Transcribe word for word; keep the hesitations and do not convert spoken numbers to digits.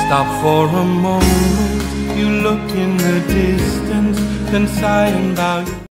Stop for a moment, you look in the distance, then sigh and bow.